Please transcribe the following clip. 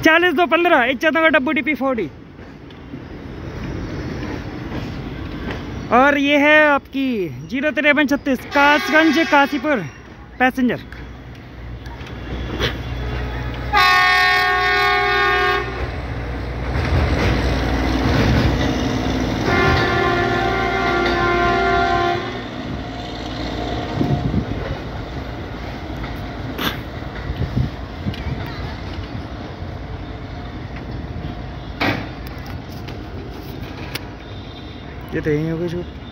40-2-15 14 wdp4d। और ये है आपकी 05336 kasganj काशीपुर पैसेंजर। ये तो यहीं होगा जो